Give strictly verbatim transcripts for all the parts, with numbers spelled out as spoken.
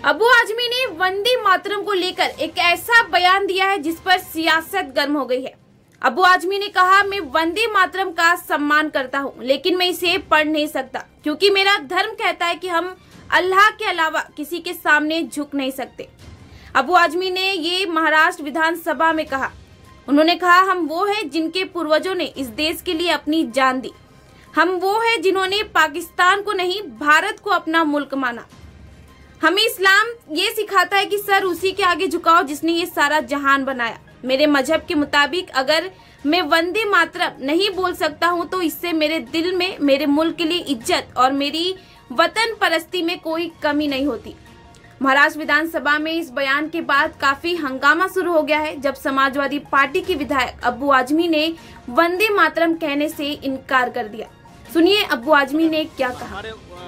अबू आजमी ने वंदे मातरम को लेकर एक ऐसा बयान दिया है जिस पर सियासत गर्म हो गई है। अबू आजमी ने कहा, मैं वंदे मातरम का सम्मान करता हूं, लेकिन मैं इसे पढ़ नहीं सकता क्योंकि मेरा धर्म कहता है कि हम अल्लाह के अलावा किसी के सामने झुक नहीं सकते। अबू आजमी ने ये महाराष्ट्र विधानसभा में कहा। उन्होंने कहा, हम वो हैं जिनके पूर्वजों ने इस देश के लिए अपनी जान दी। हम वो हैं जिन्होंने पाकिस्तान को नहीं भारत को अपना मुल्क माना। हमें इस्लाम ये सिखाता है कि सर उसी के आगे झुकाओ जिसने ये सारा जहान बनाया। मेरे मजहब के मुताबिक अगर मैं वंदे मातरम नहीं बोल सकता हूँ तो इससे मेरे दिल में मेरे मुल्क के लिए इज्जत और मेरी वतन परस्ती में कोई कमी नहीं होती। महाराष्ट्र विधानसभा में इस बयान के बाद काफी हंगामा शुरू हो गया है जब समाजवादी पार्टी के विधायक अबू आजमी ने वंदे मातरम कहने से इनकार कर दिया। सुनिए अबू आजमी ने क्या कहा।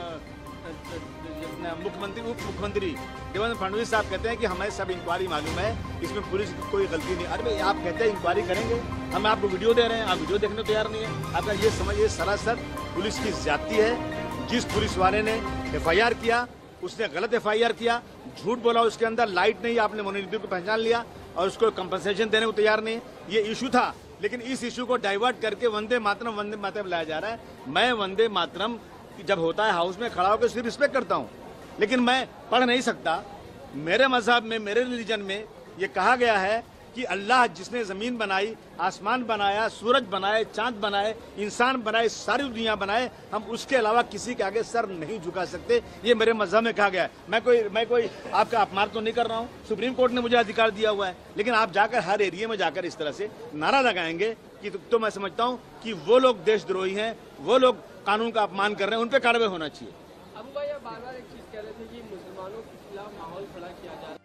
मुख्यमंत्री उप मुख्यमंत्री देवेंद्र फडणवीस साहब कहते हैं कि हमें सब इंक्वायरी मालूम है, इसमें पुलिस की कोई गलती नहीं। अरे भाई आप कहते हैं इंक्वायरी करेंगे, हम आपको वीडियो दे रहे हैं, आप वीडियो देखने को तैयार नहीं है। आपका ये समझिए सरासर पुलिस की ज्यादती है। जिस पुलिस वाले ने एफ आई आर किया उसने गलत एफ आई आर किया, झूठ बोला, उसके अंदर लाइट नहीं, आपने मोनिटर को पहचान लिया और उसको कंपनसेशन देने को तैयार नहीं। ये इशू था, लेकिन इस इशू को डाइवर्ट करके वंदे मातरम वंदे मातरम लाया जा रहा है। मैं वंदे मातरम जब होता है हाउस में खड़ा होकर उसकी रिस्पेक्ट करता हूँ, लेकिन मैं पढ़ नहीं सकता। मेरे मजहब में, मेरे रिलीजन में ये कहा गया है कि अल्लाह जिसने जमीन बनाई, आसमान बनाया, सूरज बनाए, चांद बनाए, इंसान बनाए, सारी दुनिया बनाए, हम उसके अलावा किसी के आगे सर नहीं झुका सकते। ये मेरे मजहब में कहा गया है। मैं कोई मैं कोई आपका अपमान तो नहीं कर रहा हूँ, सुप्रीम कोर्ट ने मुझे अधिकार दिया हुआ है, लेकिन आप जाकर हर एरिया में जाकर इस तरह से नारा लगाएंगे कि तो, तो मैं समझता हूँ कि वो लोग देशद्रोही हैं, वो लोग कानून का अपमान कर रहे हैं, उन पर कार्रवाई होना चाहिए। अबू भाई बार बार एक चीज कह रहे थे कि मुसलमानों के खिलाफ माहौल खड़ा किया जा रहा है।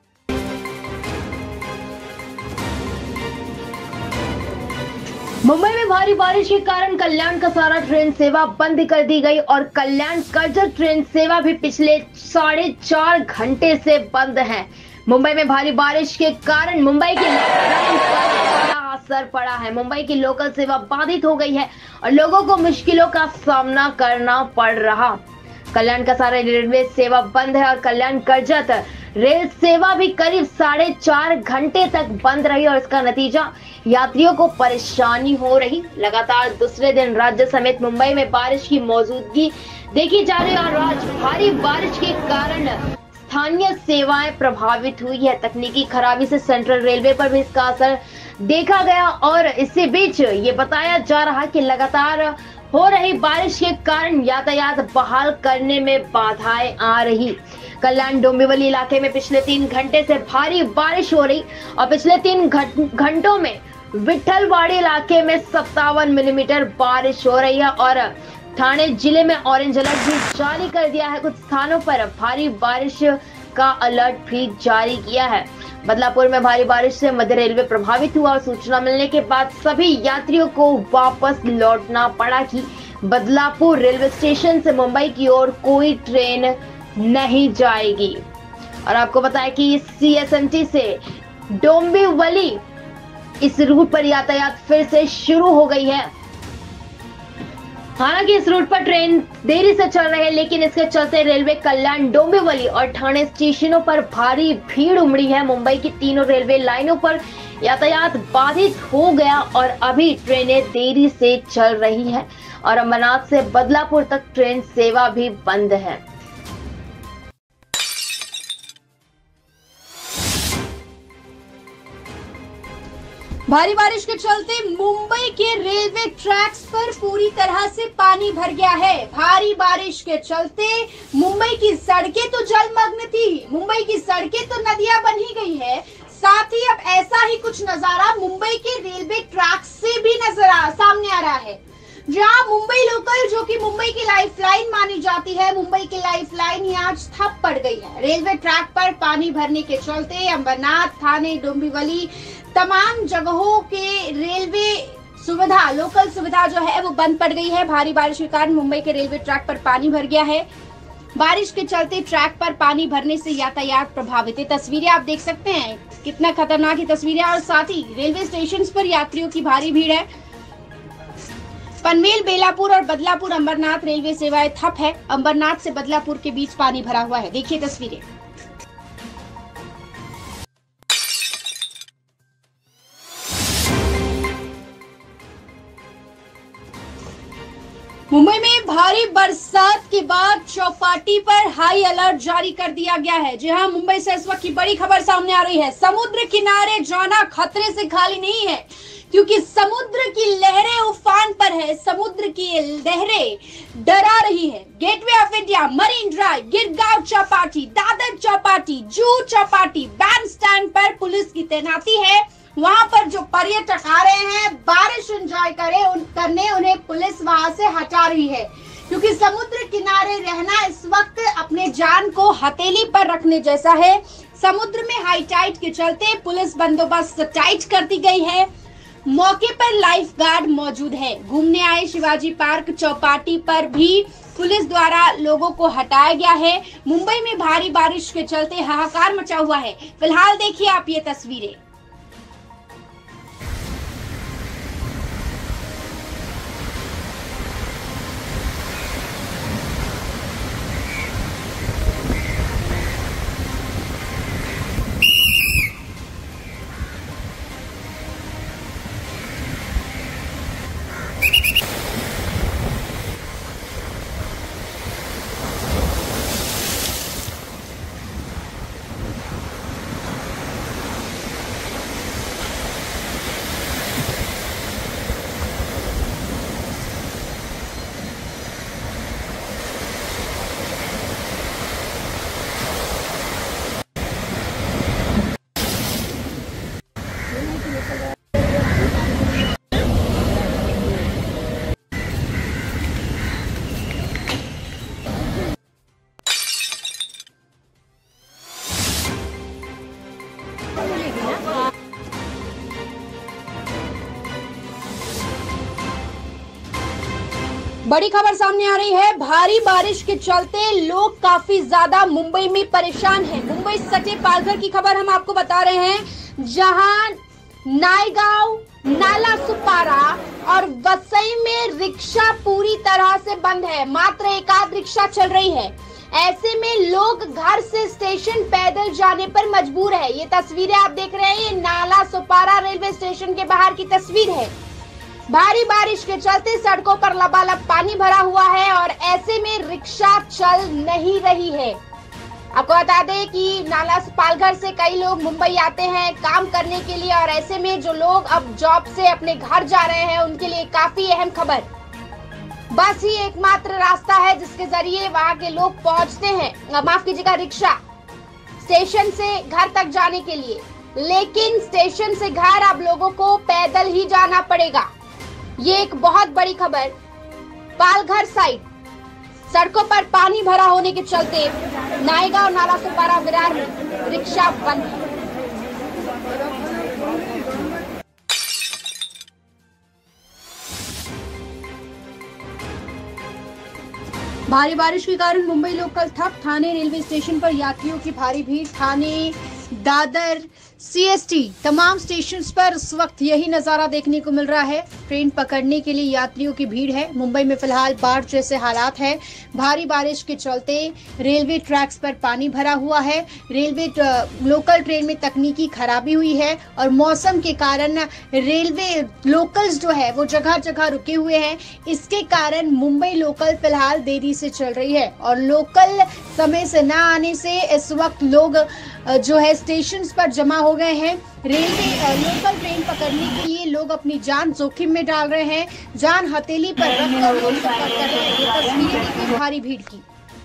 मुंबई में भारी बारिश के कारण कल्याण कसारा ट्रेन सेवा बंद कर दी गई और कल्याण कर्जत ट्रेन सेवा भी पिछले साढ़े चार घंटे से बंद है। मुंबई में भारी बारिश के कारण मुंबई की ट्रेन पर बड़ा असर पड़ा है। मुंबई की लोकल सेवा बाधित हो गई है और लोगों को मुश्किलों का सामना करना पड़ रहा। कल्याण कसारा रेलवे सेवा बंद है और कल्याण कर्जत रेल सेवा भी करीब साढ़े चार घंटे तक बंद रही और इसका नतीजा यात्रियों को परेशानी हो रही। लगातार दूसरे दिन राज्य समेत मुंबई में बारिश की मौजूदगी देखी जा रही और आज भारी बारिश के कारण स्थानीय सेवाएं प्रभावित हुई है। तकनीकी खराबी से सेंट्रल रेलवे पर भी इसका असर देखा गया और इसी बीच ये बताया जा रहा कि लगातार हो रही बारिश के कारण यातायात बहाल करने में बाधाएं आ रही। कल्याण डोंबिवली इलाके में पिछले तीन घंटे से भारी बारिश हो रही और पिछले तीन घंटों में विठलवाड़ी इलाके में सत्तावन मिलीमीटर बारिश हो रही है और ठाणे जिले में ऑरेंज अलर्ट भी जारी कर दिया है। कुछ स्थानों पर भारी बारिश का अलर्ट भी जारी किया है। बदलापुर में भारी बारिश से मध्य रेलवे प्रभावित हुआ और सूचना मिलने के बाद सभी यात्रियों को वापस लौटना पड़ा कि बदलापुर रेलवे स्टेशन से मुंबई की ओर कोई ट्रेन नहीं जाएगी। और आपको बताएं कि सी एस एम टी से डोंबिवली इस रूट पर यातायात फिर से शुरू हो गई है। हालांकि इस रूट पर ट्रेन देरी से चल रही है, लेकिन इसके चलते रेलवे कल्याण डोंबिवली और ठाणे स्टेशनों पर भारी भीड़ उमड़ी है। मुंबई की तीनों रेलवे लाइनों पर यातायात बाधित हो गया और अभी ट्रेनें देरी से चल रही है और अंबरनाथ से बदलापुर तक ट्रेन सेवा भी बंद है। भारी बारिश के चलते मुंबई के रेलवे ट्रैक्स पर पूरी तरह से पानी भर गया है। भारी बारिश के चलते मुंबई की सड़कें तो जलमग्न थी, मुंबई की सड़कें तो नदियां बन ही गई है। साथ ही अब ऐसा ही कुछ नजारा मुंबई के रेलवे ट्रैक्स से भी नजर आ सामने आ रहा है, जहां मुंबई लोकल जो कि मुंबई की लाइफलाइन मानी जाती है, मुंबई की लाइफलाइन ही आज ठप पड़ गई है। रेलवे ट्रैक पर पानी भरने के चलते अंबरनाथ, ठाणे, डोंबिवली तमाम जगहों के रेलवे सुविधा, लोकल सुविधा जो है वो बंद पड़ गई है। भारी बारिश के कारण मुंबई के रेलवे ट्रैक पर पानी भर गया है। बारिश के चलते ट्रैक पर पानी भरने से यातायात प्रभावित है। तस्वीरें आप देख सकते हैं, कितना खतरनाक ही तस्वीरें और साथ ही रेलवे स्टेशन पर यात्रियों की भारी भीड़ है। पनवेल, बेलापुर और बदलापुर अंबरनाथ रेलवे सेवाएं ठप है। अंबरनाथ से बदलापुर के बीच पानी भरा हुआ है। देखिए तस्वीरें। बरसात के बाद चौपाटी पर हाई अलर्ट जारी कर दिया गया है। जी हां, मुंबई से इस वक्त की बड़ी खबर सामने आ रही है। समुद्र किनारे जाना खतरे से खाली नहीं है, क्योंकि समुद्र की लहरें उफान पर है। समुद्र की लहरें डरा रही है। Gateway of India, Marine Drive, Girgaon Chowpatty, Dadar Chowpatty, Juhu Chowpatty, Bandstand पर पुलिस की तैनाती है। वहां पर जो पर्यटक आ रहे हैं बारिश एंजॉय करे उन करने, उन्हें पुलिस वहां से हटा रही है, क्योंकि समुद्र किनारे रहना इस वक्त अपने जान को हथेली पर रखने जैसा है। समुद्र में हाई टाइड के चलते पुलिस बंदोबस्त टाइट कर दी गई है। मौके पर लाइफ गार्ड मौजूद है। घूमने आए शिवाजी पार्क चौपाटी पर भी पुलिस द्वारा लोगों को हटाया गया है। मुंबई में भारी बारिश के चलते हाहाकार मचा हुआ है। फिलहाल देखिए आप ये तस्वीरें। बड़ी खबर सामने आ रही है। भारी बारिश के चलते लोग काफी ज्यादा मुंबई में परेशान हैं। मुंबई सटे पालघर की खबर हम आपको बता रहे हैं, जहां नायगांव, नाला सुपारा और वसई में रिक्शा पूरी तरह से बंद है। मात्र एक आध रिक्शा चल रही है। ऐसे में लोग घर से स्टेशन पैदल जाने पर मजबूर है। ये तस्वीरें आप देख रहे हैं, ये नाला सुपारा रेलवे स्टेशन के बाहर की तस्वीर है। भारी बारिश के चलते सड़कों पर लबालब पानी भरा हुआ है और ऐसे में रिक्शा चल नहीं रही है। आपको बता दें कि नाला पालघर से कई लोग मुंबई आते हैं काम करने के लिए, और ऐसे में जो लोग अब जॉब से अपने घर जा रहे हैं उनके लिए काफी अहम खबर। बस ही एकमात्र रास्ता है जिसके जरिए वहां के लोग पहुंचते हैं, माफ कीजिएगा रिक्शा, स्टेशन से घर तक जाने के लिए। लेकिन स्टेशन से घर अब लोगों को पैदल ही जाना पड़ेगा। ये एक बहुत बड़ी खबर। पालघर साइड सड़कों पर पानी भरा होने के चलते नायगांव, नाला सुपारा, विरार में रिक्शा बंद है। भारी बारिश के कारण मुंबई लोकल ठप। थाने रेलवे स्टेशन पर यात्रियों की भारी भीड़। थाने, दादर, सीएसटी तमाम स्टेशंस पर इस वक्त यही नजारा देखने को मिल रहा है। ट्रेन पकड़ने के लिए यात्रियों की भीड़ है। मुंबई में फिलहाल बाढ़ जैसे हालात है। भारी बारिश के चलते रेलवे ट्रैक्स पर पानी भरा हुआ है। रेलवे लोकल ट्रेन में तकनीकी खराबी हुई है और मौसम के कारण रेलवे लोकल्स जो है वो जगह जगह रुके हुए हैं। इसके कारण मुंबई लोकल फिलहाल देरी से चल रही है और लोकल समय से ना आने से इस वक्त लोग जो है स्टेशंस पर जमा हो गए हैं। रेलवे लोकल ट्रेन पकड़ने के लिए लोग अपनी जान जोखिम में डाल रहे हैं, जान हथेली पर रखकर लोग सफर कर रहे हैं। ये तस्वीरें देखिए भारी भीड़ की।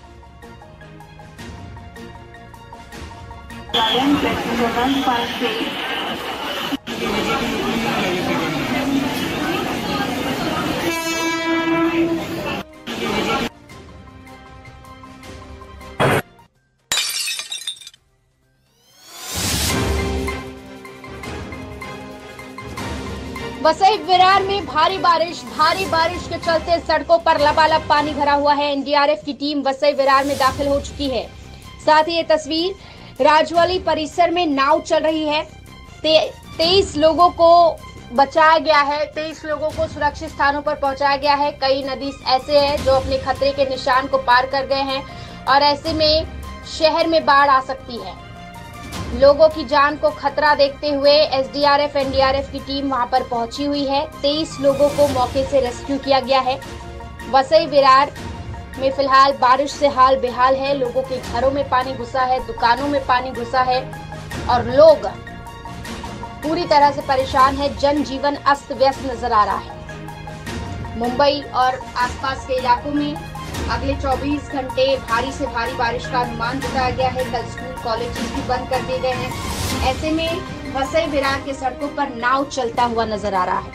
वसई विरार में भारी बारिश। भारी बारिश के चलते सड़कों पर लबालब पानी भरा हुआ है। एनडीआरएफ की टीम वसई विरार में दाखिल हो चुकी है। साथ ही ये तस्वीर राजवाली परिसर में नाव चल रही है। ते, तेईस लोगों को बचाया गया है। तेईस लोगों को सुरक्षित स्थानों पर पहुंचाया गया है। कई नदी ऐसे हैं जो अपने खतरे के निशान को पार कर गए हैं और ऐसे में शहर में बाढ़ आ सकती है। लोगों की जान को खतरा देखते हुए एसडीआरएफ, एनडीआरएफ की टीम वहां पर पहुंची हुई है। तेईस लोगों को मौके से रेस्क्यू किया गया है। वसई विरार में फिलहाल बारिश से हाल बेहाल है। लोगों के घरों में पानी घुसा है, दुकानों में पानी घुसा है और लोग पूरी तरह से परेशान है। जनजीवन अस्त व्यस्त नजर आ रहा है। मुंबई और आसपास के इलाकों में अगले चौबीस घंटे भारी से भारी बारिश का अनुमान जताया गया है। कल स्कूल कॉलेजेस भी बंद कर दिए गए हैं। ऐसे में वसई विरार के सड़कों पर नाव चलता हुआ नजर आ रहा है।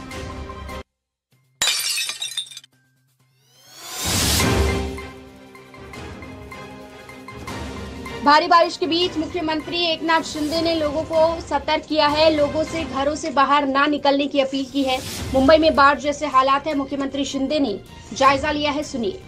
भारी बारिश के बीच मुख्यमंत्री एकनाथ शिंदे ने लोगों को सतर्क किया है। लोगों से घरों से बाहर ना निकलने की अपील की है। मुंबई में बाढ़ जैसे हालात है, मुख्यमंत्री शिंदे ने जायजा लिया है। सुनिए।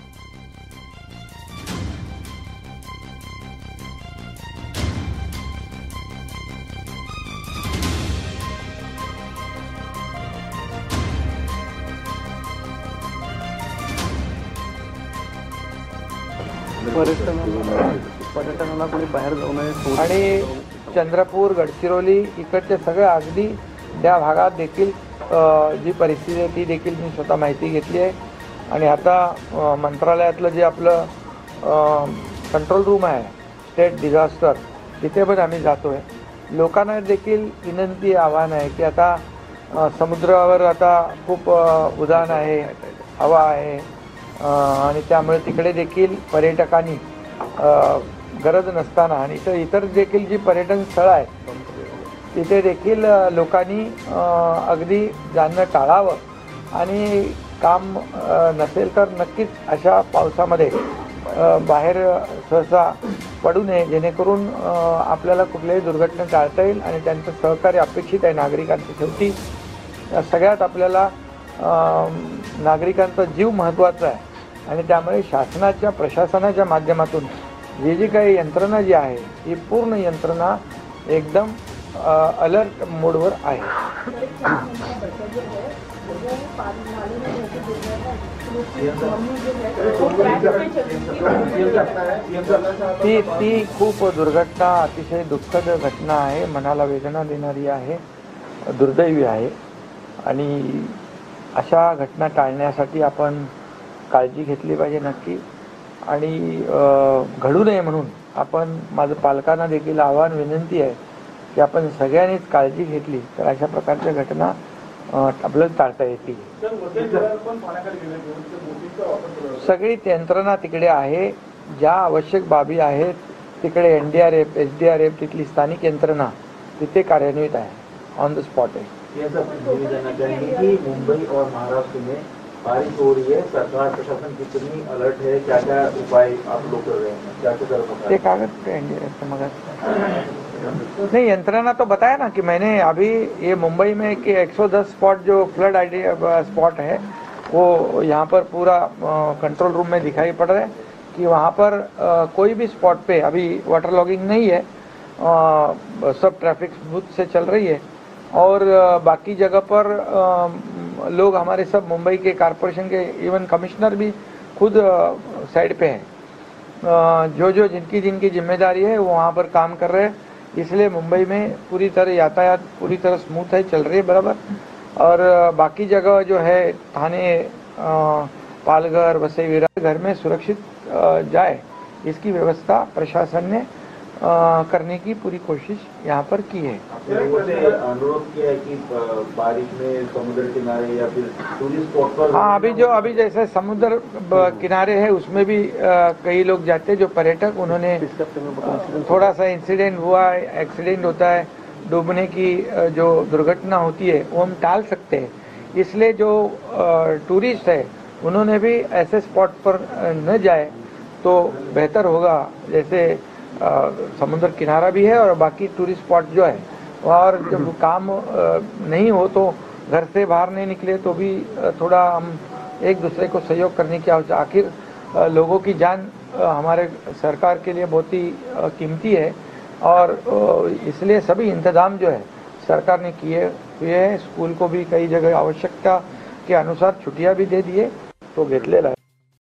पर्यटनाला कोणी बाहेर जाऊ नये आणि चंद्रपूर गडचिरोली इकडचे सगळे अगदी त्या भागात देखील जी परिस्थिती आहे ती देखील मी स्वतः माहिती घेतली आहे आणि आता मंत्रालयातलं जे आपलं कंट्रोल रूम आहे स्टेट डिझास्टर तिथे पण आम्ही जातो आहे। लोकांना देखील विनंती आव्हान आहे की आता समुद्रावर आता खूप उधाण आहे, हवा आहे आणि त्यामुळे तिकडे देखील पर्यटकांनी गरज नसताना आणि इतर इतर देखील जी पर्यटन स्थळं आहेत तिथे देखील लोकांनी अगदी जाणं टाळावं आणि काम नसेल तर नक्कीच अशा पावसामध्ये बाहेर सहसा पडू नये, जेणेकरून आपल्याला कुठल्याही दुर्घटना टाळता येईल आणि त्यांचं सहकार्य अपेक्षित आहे नागरिकांचं। शेवटी सगळ्यात आपल्याला नागरिकांचा जीव महत्त्वाचा आहे आणि त्यामुळे शासनाच्या प्रशासनाच्या माध्यमातून जी जी काही यंत्रणा जी आहे ही पूर्ण यंत्रणा एकदम अलर्ट मोडवर आहे। ती ती खूप दुर्घटना अतिशय दुःखद घटना आहे, मनाला वेदना देणारी आहे, दुर्दैवी आहे आणि अशा घटना टाळण्यासाठी आपण काळजी घेतली पाहिजे नक्की आणि घडू नये म्हणून आपण माझं पालकांना देखील आव्हान विनंती आहे की आपण सगळ्यांनीच काळजी घेतली तर अशा प्रकारच्या घटना आपल्याला टाळता येतील। सगळी यंत्रणा तिकडे आहे, ज्या आवश्यक बाबी आहेत तिकडे N D R F S D R F तिथली स्थानिक यंत्रणा तिथे कार्यान्वित आहे, ऑन द स्पॉट है। ये सब जानना चाहेंगे कि मुंबई और महाराष्ट्र में बारिश हो रही है, सरकार प्रशासन कितनी अलर्ट है, क्या क्या उपाय आप लोग कर रहे हैं, क्या क्या कर ये कागज एनडीआरएफ मगर नहीं यंत्रणा तो बताया ना कि मैंने अभी ये मुंबई में कि एक सौ दस स्पॉट जो फ्लड आई स्पॉट है वो यहाँ पर पूरा कंट्रोल रूम में दिखाई पड़ रहा है कि वहाँ पर आ, कोई भी स्पॉट पे अभी वाटर लॉगिंग नहीं है, आ, सब ट्रैफिक स्मूथ से चल रही है और आ, बाकी जगह पर आ, लोग हमारे सब मुंबई के कॉरपोरेशन के इवन कमिश्नर भी खुद साइड पे हैं। जो जो जिनकी जिनकी जिम्मेदारी है वो वहाँ पर काम कर रहे हैं, इसलिए मुंबई में पूरी तरह यातायात पूरी तरह स्मूथ है, चल रही है बराबर। और बाकी जगह जो है थाने, पालघर, वसई विरार घर में सुरक्षित जाए इसकी व्यवस्था प्रशासन ने करने की पूरी कोशिश यहाँ पर की है। अनुरोध किया है कि बारिश में समुद्र किनारे या फिर टूरिस्ट स्पॉट पर हाँ अभी जो अभी जैसे समुद्र किनारे है उसमें भी आ, कई लोग जाते हैं जो पर्यटक, उन्होंने थोड़ा सा इंसिडेंट हुआ है, एक्सीडेंट होता है, डूबने की जो दुर्घटना होती है वो हम टाल सकते हैं, इसलिए जो टूरिस्ट है उन्होंने भी ऐसे स्पॉट पर न जाए तो बेहतर होगा। जैसे आ, समुद्र किनारा भी है और बाकी टूरिस्ट स्पॉट जो है और जब काम आ, नहीं हो तो घर से बाहर नहीं निकले तो भी थोड़ा हम एक दूसरे को सहयोग करने की आवश्यकता। आखिर लोगों की जान आ, हमारे सरकार के लिए बहुत ही आ, कीमती है और आ, इसलिए सभी इंतजाम जो है सरकार ने किए हुए हैं। स्कूल को भी कई जगह आवश्यकता के अनुसार छुट्टियां भी दे दिए तो घेतलेला आहे।